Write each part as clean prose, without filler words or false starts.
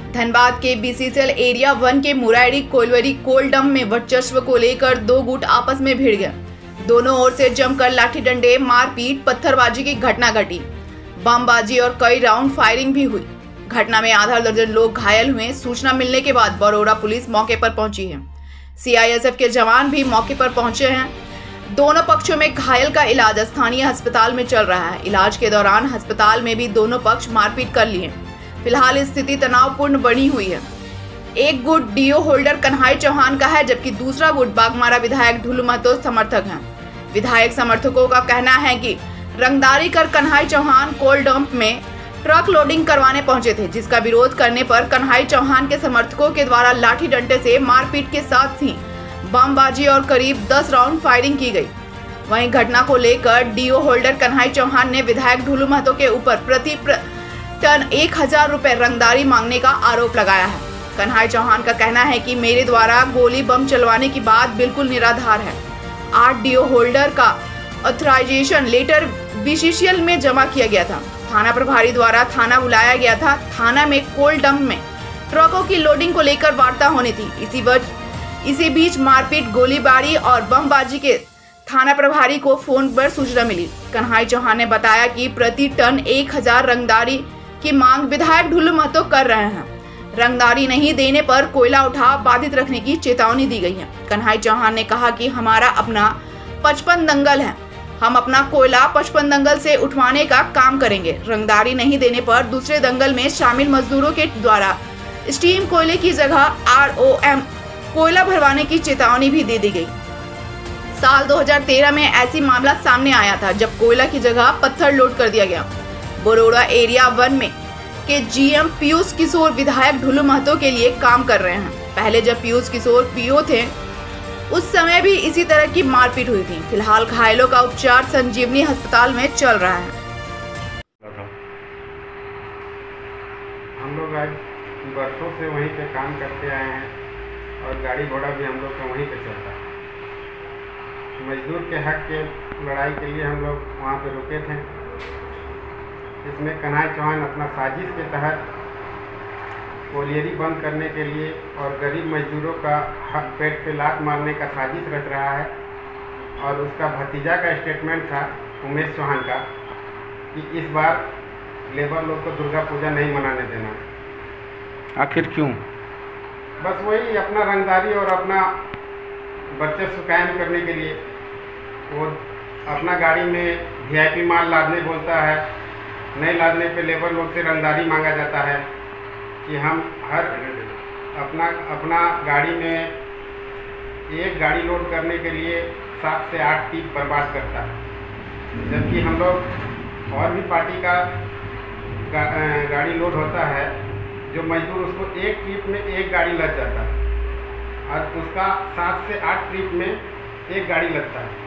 धनबाद के BCCL area 1 के मुरारी कोयलवरी कोल dump में वर्चस्व को लेकर दो गुट आपस में भिड़ गए। दोनों ओर से जमकर लाठी डंडे, मारपीट, पत्थरबाजी की घटना घटी। बमबाजी और कई राउंड फायरिंग भी हुई। घटना में आधा दर्जन लोग घायल हुए। सूचना मिलने के बाद बरोड़ा पुलिस मौके पर पहुंची है। सीआईएसएफ के जवान भी मौके पर पहुंचे हैं। दोनों पक्षों में घायल का इलाज स्थानीय अस्पताल में चल रहा है। इलाज के दौरान अस्पताल में भी दोनों पक्ष मारपीट कर लिए। फिलहाल स्थिति तनावपूर्ण बनी हुई है। एक गुट डीओ होल्डर कन्हाई चौहान का है, जबकि दूसरा गुट बाघमारा विधायक ढुल्लू महतो समर्थक हैं। विधायक समर्थकों का कहना है कि रंगदारी कर कन्हाई चौहान कोल डंप में ट्रक लोडिंग करवाने पहुंचे थे, जिसका विरोध करने पर कन्हाई चौहान के समर्थकों के द्वारा लाठी डंडे से मारपीट के साथ ही बमबाजी और करीब 10 राउंड फायरिंग की गई। वहीं घटना को लेकर डीओ होल्डर कन्हाई चौहान ने विधायक ढुल्लू महतो के ऊपर प्रति टन 1000 रुपए रंगदारी मांगने का आरोप लगाया है। कन्हाई चौहान का कहना है कि मेरे द्वारा गोली बम चलवाने की बात बिल्कुल निराधार है। 8 डीओ होल्डर का ऑथराइजेशन लेटर बीसीसीएल में जमा किया गया था। थाना प्रभारी द्वारा थाना बुलाया गया था। थाना में कोल डंप में ट्रकों की लोडिंग को लेकर वार्ता होनी थी। इसी बीच मारपीट, गोलीबारी और बमबाजी के थाना प्रभारी को फोन पर सूचना मिली। कन्हाई चौहान ने बताया कि प्रति टन 1000 रंगदारी की मांग विधायक ढुल्लू महतो कर रहे हैं। रंगदारी नहीं देने पर कोयला उठाव बाधित रखने की चेतावनी दी गई है। कन्हाई चौहान ने कहा कि हमारा अपना 55 दंगल है, हम अपना कोयला 55 दंगल से उठवाने का काम करेंगे। रंगदारी नहीं देने पर दूसरे दंगल में शामिल मजदूरों के द्वारा स्टीम कोयले की जगह ROM कोयला भरवाने की चेतावनी भी दे दी गई। साल 2013 में ऐसी मामला सामने आया था, जब कोयला की जगह पत्थर लोड कर दिया गया। बरोड़ा एरिया 1 में के GM पीयूष किशोर विधायक ढुल्लू महतो के लिए काम कर रहे हैं। पहले जब पीयूष किशोर PO थे, उस समय भी इसी तरह की मारपीट हुई थी। फिलहाल घायलों का उपचार संजीवनी अस्पताल में चल रहा है। हम लोग आज वर्षों से वहीं पे काम करते आए हैं और गाड़ी घोड़ा भी हम लोग का वहीं पे चलता है। मजदूर के हक के लड़ाई के लिए हम लोग वहाँ पे रुके थे। इसमें कन्हाई चौहान अपना साजिश के तहत कोलियरी बंद करने के लिए और गरीब मजदूरों का हक पेट पे लात मारने का साजिश रच रहा है। और उसका भतीजा का स्टेटमेंट था उमेश चौहान का कि इस बार लेबर लोग को दुर्गा पूजा नहीं मनाने देना। आखिर क्यों? बस वही अपना रंगदारी और अपना वर्चस्व कायम करने के लिए। वो अपना गाड़ी में VIP माल लादने बोलता है, नहीं लादने पे लेबर लोग से रंगदारी मांगा जाता है कि हम हर अपना गाड़ी में एक गाड़ी लोड करने के लिए 7 से 8 टीप बर्बाद करता है। जबकि हम लोग और भी पार्टी का गाड़ी लोड होता है, जो मजदूर उसको एक ट्रिप में एक गाड़ी लग जाता है और उसका 7 से 8 ट्रिप में एक गाड़ी लगता है।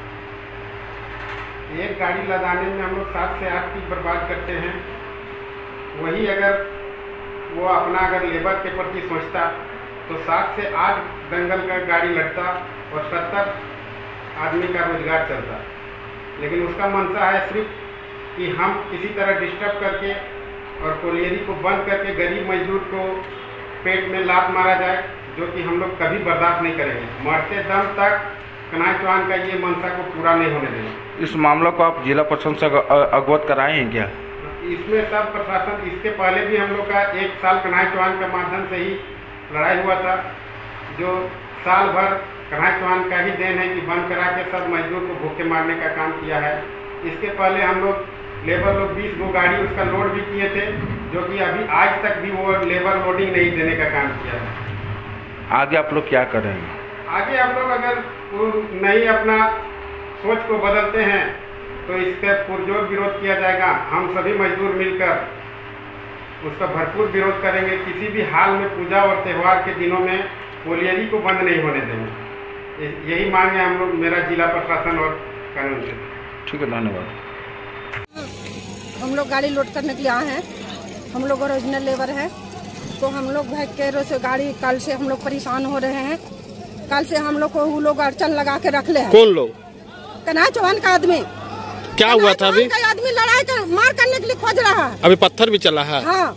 एक गाड़ी लदाने में हम लोग 7 से 8 ट्रिप बर्बाद करते हैं। वही अगर वो अपना लेबर के प्रति सोचता तो 7 से 8 दंगल का गाड़ी लगता और 70 आदमी का रोजगार चलता। लेकिन उसका मंशा है सिर्फ कि हम किसी तरह डिस्टर्ब करके और कोलियरी को बंद करके गरीब मजदूर को पेट में लात मारा जाए, जो कि हम लोग कभी बर्दाश्त नहीं करेंगे। मरते दम तक कन्हाई चौहान का ये मंशा को पूरा नहीं होने देंगे। इस मामला को आप जिला प्रशासन से अवगत कराए हैं क्या? इसमें सब प्रशासन, इसके पहले भी हम लोग का 1 साल कन्हाई चौहान के माध्यम से ही लड़ाई हुआ था, जो साल भर कन्हाई चौहान का ही देन है कि बंद करा के सब मजदूर को भूखे मारने का काम किया है। इसके पहले हम लोग लेबर लोग 20 गो गाड़ी उसका लोड भी किए थे, जो कि अभी आज तक भी वो लेबर लोडिंग नहीं देने का काम किया है। आगे आप लोग क्या करेंगे? आगे आप लोग अगर नहीं अपना सोच को बदलते हैं तो इसका पुरजोर विरोध किया जाएगा। हम सभी मजदूर मिलकर उसका भरपूर विरोध करेंगे। किसी भी हाल में पूजा और त्यौहार के दिनों में कोलियरी को बंद नहीं होने देंगे। यही मांग है हम लोग, मेरा जिला प्रशासन और कानून से। ठीक है, धन्यवाद। हम लोग गाड़ी लोड करने के लिए आए हैं। हम लोग ओरिजिनल लेबर है, तो हम लोग भाई के से गाड़ी कल से हम लोग परेशान हो रहे हैं। कल से हम लोग को वो लोग अड़चन लगा के रख ले हैं। कौन लोग? कन्हाई चौहान का आदमी। क्या हुआ था? अभी आदमी लड़ाई कर मार करने के लिए खोज रहा है। अभी पत्थर भी चला है। हाँ,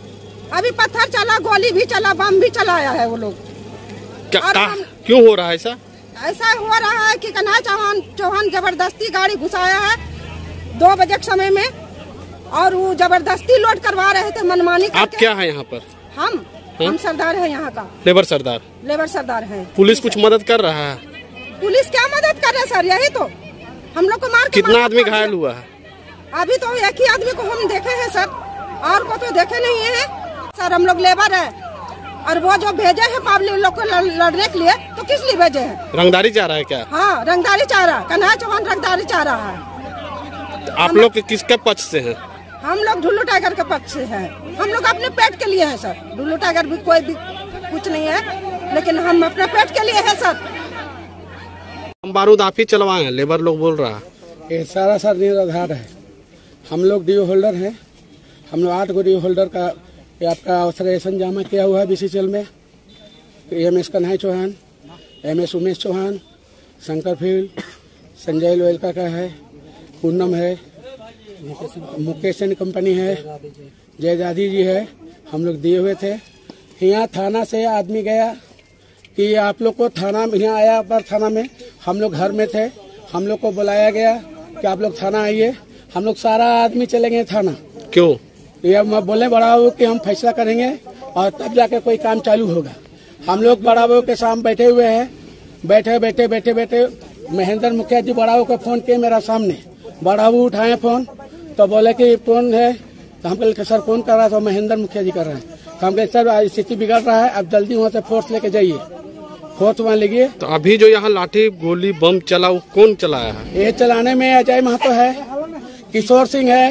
अभी पत्थर चला, गोली भी चला, बम भी चलाया है वो लोग। क्यों हो रहा है ऐसा? ऐसा हो रहा है कि कन्हैया चौहान जबरदस्ती गाड़ी घुसाया है 2 बजे के समय में, और वो जबरदस्ती लोड करवा रहे थे मनमानी। आप क्या है यहाँ पर? हम सरदार है यहाँ का, लेबर सरदार है। पुलिस कुछ मदद कर रहा है? पुलिस क्या मदद कर रहा है सर? यही तो हम लोग को मार। कितना आदमी घायल हुआ है? अभी तो एक ही आदमी को हम देखे हैं सर, और को तो देखे नहीं है सर। हम लोग लेबर है, और वो जो भेजे है पब्लिक लोग को लड़ने के लिए, तो किस लिए भेजे है? रंगदारी चाह रहा है क्या? हाँ, रंगदारी चाह रहा है। कन्हैया चौहान रंगदारी चाह रहा है। आप लोग किसके पक्ष से हैं? हम लोग ढुल्लू टाइगर के पक्ष से हैं। हम लोग अपने पेट के लिए हैं सर। ढुल्लू टाइगर भी कोई भी कुछ नहीं है, लेकिन हम अपने पेट के लिए हैं सर। हम बारूद आप ही चलवाए हैं, लेबर लोग बोल रहा है। ये सारा सर निराधार है। हम लोग डीओ होल्डर हैं। हम लोग 8 डीओ होल्डर का आपका ऑथराइजेशन जमा किया हुआ है बीसीसीएल में। MS Kanhaiya Chauhan, MS Umesh Chauhan, Shankar field, Sanjay Loyalka का है, पूनम है, मुकेश कंपनी है, जयदादी जी है। हम लोग दिए हुए थे। यहाँ थाना से आदमी गया कि आप लोग को थाना में, यहाँ आया पर थाना में, हम लोग घर में थे। हम लोग को बुलाया गया कि आप लोग थाना आइए। हम लोग सारा आदमी चले गए थाना। क्यों? ये बोले बड़ा बाबू कि हम फैसला करेंगे और तब जाके कोई काम चालू होगा। हम लोग बड़ा बाबू के सामने बैठे हुए हैं। बैठे महेंद्र मुखिया जी बड़ा बाबू को फोन किए मेरा सामने। बड़ा बाबू उठाए फोन तो बोले कि फोन है। तो हम कहे सर कौन कर रहा है? तो महेंद्र मुखिया जी कर रहे हैं। तो हम कहे सर स्थिति बिगड़ रहा है, अब जल्दी वहाँ से फोर्स लेके जाइए। फोर्स वहाँ लेगिए। तो अभी जो यहाँ लाठी गोली बम चला, वो कौन चलाया है? ये चलाने में अजय महतो है, किशोर सिंह है,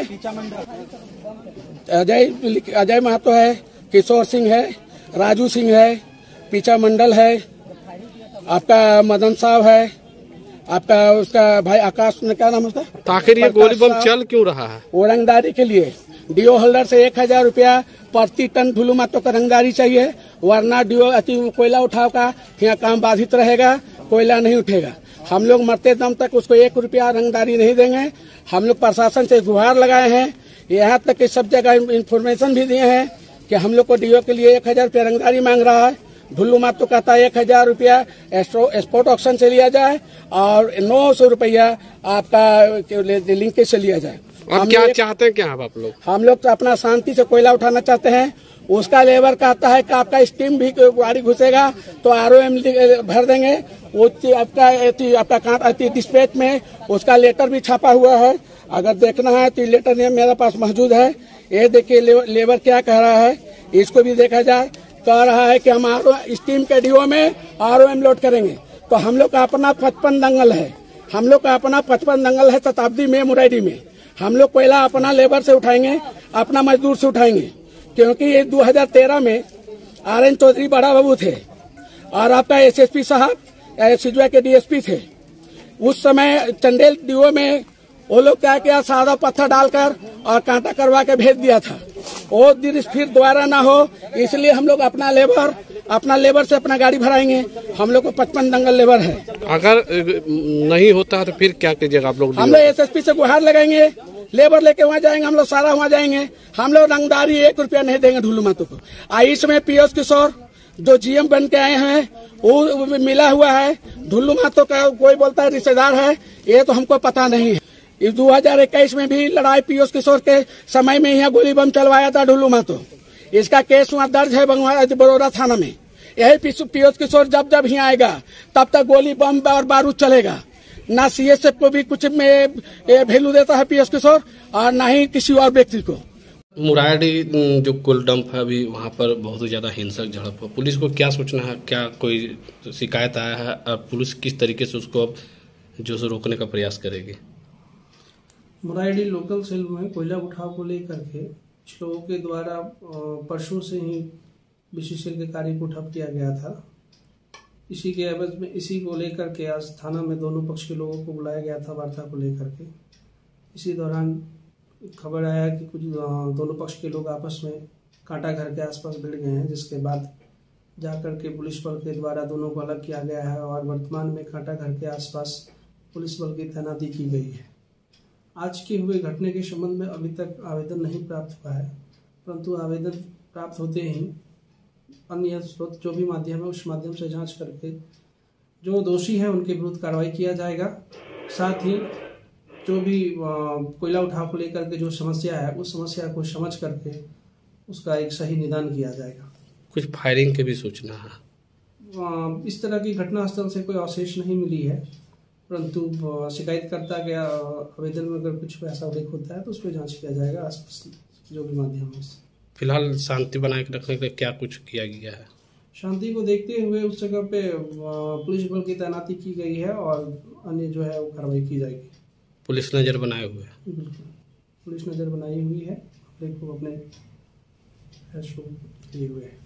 अजय महतो है, किशोर सिंह है, राजू सिंह है, पीछा मंडल है, आपका मदन साहब है, आपका उसका भाई आकाश ने क्या नाम उसका? तो आखिर ये गोली बम चल क्यों रहा है? वो रंगदारी के लिए। डीओ होल्डर से 1000 रुपया प्रति टन ढुलू मातो का रंगदारी चाहिए, वरना डीओ कोयला उठाव का यहाँ काम बाधित रहेगा, कोयला नहीं उठेगा। हम लोग मरते दम तक उसको 1 रुपया रंगदारी नहीं देंगे। हम लोग प्रशासन से गुहार लगाए हैं, यहाँ तक कि सब जगह इन्फॉर्मेशन भी दिए हैं कि हम लोग को डीओ के लिए 1000 रुपया रंगदारी मांग रहा है। ढुल्लू मात तो कहता है 1000 रुपया स्पॉट ऑक्शन से लिया जाए और 900 रुपया आपका लिंकेज से लिया जाए। आप क्या चाहते हैं? क्या आप लोग? हम लोग तो अपना शांति से कोयला उठाना चाहते हैं। उसका लेबर कहता है कि आपका स्टीम भी गाड़ी घुसेगा तो ROM भर देंगे। वो आपका डिस्पैच में उसका लेटर भी छापा हुआ है। अगर देखना है तो लेटर मेरे पास मौजूद है। ये देखिए लेबर क्या कह रहा है, इसको भी देखा जाए। कह रहा है कि हम स्टीम के डीओ में ROM लोड करेंगे। तो हम लोग का अपना 55 दंगल है। हम लोग का अपना 55 दंगल है शताब्दी में, मुरैडी में। हम लोग कोयला अपना लेबर से उठाएंगे, अपना मजदूर से उठाएंगे, क्योंकि ये 2013 में RN चौधरी बड़ा बाबू थे और आपका SSP साहब सिजुआ के DSP थे। उस समय चंदेल डीओ में वो लोग क्या किया, सादा पत्थर डालकर और कांटा करवा के भेज दिया था। वो दिन फिर दोबारा ना हो, इसलिए हम लोग अपना लेबर से अपना गाड़ी भराएंगे। हम लोग को 55 दंगल लेबर है। अगर नहीं होता है तो फिर क्या कीजिएगा आप लोग? हम लोग SSP से गुहार लगाएंगे, लेबर लेके वहाँ जाएंगे, हम लोग सारा वहाँ जाएंगे। हम लोग रंगदारी 1 रुपया नहीं देंगे ढुल्लू मातो को। इसमें पीयूष किशोर जो GM बन के आए हैं वो मिला हुआ है। ढुल्लू मातो का कोई बोलता है रिश्तेदार है, ये तो हमको पता नहीं है। इस 2021 में भी लड़ाई पीयूष किशोर के समय में यहाँ गोली बम चलवाया था ढुल्लू मातो। इसका केस वहाँ दर्ज है बड़ौदा थाना में। यही पीयूष किशोर जब यहाँ आएगा तब तक गोली बम और बारूद चलेगा। ना CSF को भी कुछ में वैल्यू देता है पीयूष किशोर और ना ही किसी और व्यक्ति को। मुरारी जो कोल डंप है अभी वहाँ पर बहुत ज्यादा हिंसक झड़प है। पुलिस को क्या सोचना है? क्या कोई शिकायत आया है और पुलिस किस तरीके से उसको अब जो से रोकने का प्रयास करेगी? मुरारी लोकल सेल में कोयला उठाव को लेकर के कुछ लोगों के द्वारा परसों से ही BCCL के कार्य को ठप किया गया था। इसी के एवज में इसी को लेकर के आज थाना में दोनों पक्ष के लोगों को बुलाया गया था वार्ता को लेकर के। इसी दौरान खबर आया कि कुछ दोनों पक्ष के लोग आपस में कांटा घर के आसपास भिड़ गए हैं, जिसके बाद जाकर के पुलिस बल के द्वारा दोनों को अलग किया गया है और वर्तमान में कांटा घर के आसपास पुलिस बल की तैनाती की गई है। आज के हुए घटने के संबंध में अभी तक आवेदन नहीं प्राप्त हुआ है, परंतु आवेदन प्राप्त होते ही अन्य स्रोत जो भी माध्यम है उस माध्यम से जांच करके जो दोषी है उनके विरुद्ध कार्रवाई किया जाएगा। साथ ही जो भी कोयला उठाव को लेकर के जो समस्या है उस समस्या को समझ करके उसका एक सही निदान किया जाएगा। कुछ फायरिंग की भी सूचना है? इस तरह की घटनास्थल से कोई अवशेष नहीं मिली है, परंतु शिकायतकर्ता के आवेदन में अगर कुछ ऐसा उल्लेख होता है तो उस पर जांच किया जाएगा आसपास जो भी माध्यम है। फिलहाल शांति बनाए रखने के लिए क्या कुछ किया गया है? शांति को देखते हुए उस जगह पे पुलिस बल की तैनाती की गई है और अन्य जो है वो कार्रवाई की जाएगी। पुलिस नज़र बनाए हुए है? बिल्कुल, पुलिस नज़र बनाई हुई है, अपने लिए हुए है।